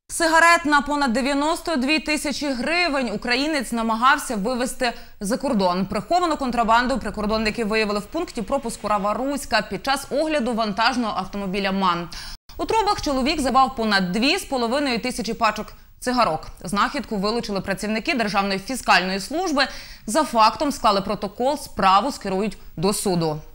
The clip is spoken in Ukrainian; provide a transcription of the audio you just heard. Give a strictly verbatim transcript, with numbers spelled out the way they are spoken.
Сигарет на понад дев'яносто дві тисячі гривень українець намагався вивезти за кордон. Приховану контрабанду прикордонники виявили в пункті пропуску Рава-Руська під час огляду вантажного автомобіля «МАН». У трубах чоловік завав понад дві з половиною тисячі пачок цигарок. Знахідку вилучили працівники Державної фіскальної служби. За фактом склали протокол, справу скерують до суду.